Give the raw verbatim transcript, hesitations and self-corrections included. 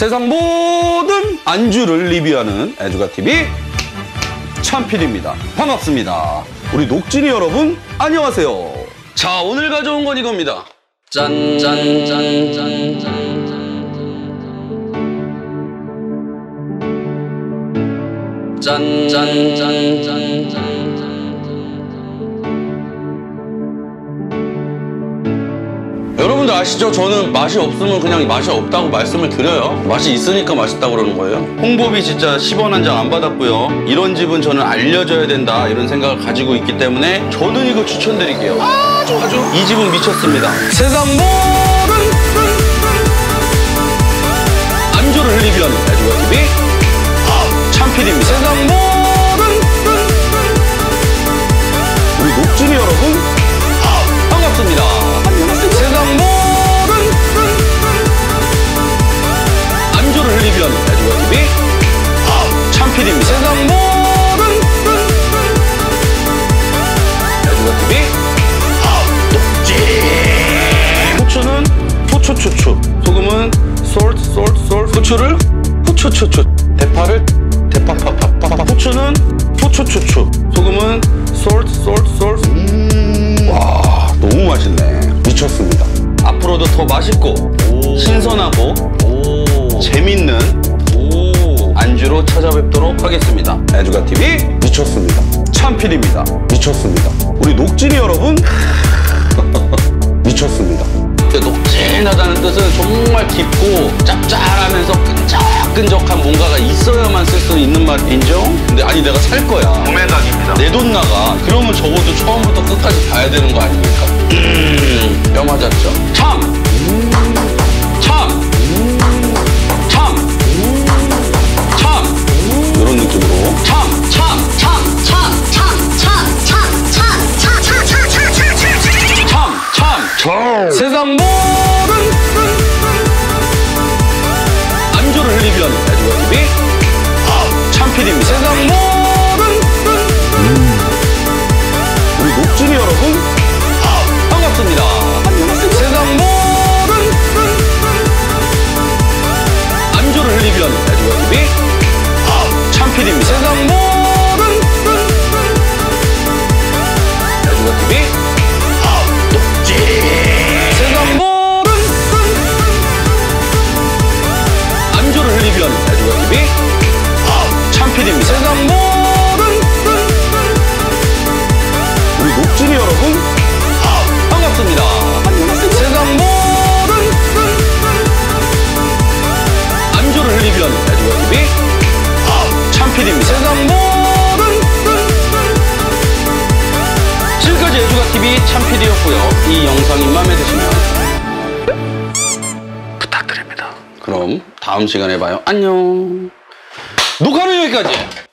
세상 모든 안주를 리뷰하는 애주가티비 참필입니다. 반갑습니다. 우리 녹진이 여러분 안녕하세요. 자, 오늘 가져온 건 이겁니다. 짠, 짠, 짠, 짠, 짠, 짠. 짠, 짠, 짠, 짠, 짠. 여러분들 아시죠? 저는 맛이 없으면 그냥 맛이 없다고 말씀을 드려요. 맛이 있으니까 맛있다고 그러는 거예요. 홍보비 진짜 십 원 한 장 안 받았고요. 이런 집은 저는 알려줘야 된다 이런 생각을 가지고 있기 때문에 저는 이거 추천드릴게요. 아주 아주 이 집은 미쳤습니다. 세상 모든 안주를 리뷰하는 애주가티비 참필입니다. 세상 모든 우리 녹진이 여러분 반갑습니다. 세상 모든 안주를 리뷰하는 애주가티비 참필입니다. 세상 모든 애주가티비 녹진. 후추는 후추추추, 소금은 솔트 솔트 솔트, 후추를 후추추추, 대파를 대파파파파. 후추는 후추추추, 소금은 솔트 솔트 솔트. 음, 와 너무 맛있네. 미쳤습니다. 앞으로도 더 맛있고 오. 신선하고 오. 재밌는 오. 안주로 찾아뵙도록 하겠습니다. 애주가티비 미쳤습니다. 참필입니다. 미쳤습니다. 우리 녹진이 여러분 미쳤습니다. 녹진하다는 뜻은 정말 깊고 짭짤하면서 끈적끈적한 뭔가가 있어야만 쓸 수 있는 말 인정? 근데 아니 내가 살 거야. 구매각입니다. 내 돈 나가. 그러면 적어도 처음부터 끝까지 봐야 되는 거 아닙니까? 음, 뼈 맞았죠? 참! 음, 참! 음, 참! 음, 참! 음, 이런 느낌으로 참! 참! 참! 참! 참! 참! 참! 참! 참! 참! 참! 참! 참! 참! 참! 세상 모든 안주를 리뷰하는 애주가티비 참필입니다. 세상 모든 음. 우리 녹진이 여러분 반갑습니다. 세상 모든 안주를 리뷰하는 애주가티비 참필입니다. 세상 모든 애주가티비 녹진. 세상 모든 안주를 리뷰하는 애주가티비 참필입니다. 세상 모든 우리 녹진이 여러분 반갑습니다. 세상 모든 안주를 리뷰하는 애주가티비 참필입니다. 세상 모든 지금까지 애주가티비 참필이었고요. 이 영상이 마음에 드시면 부탁드립니다. 그럼 다음 시간에 봐요. 안녕. 녹화는 여기까지.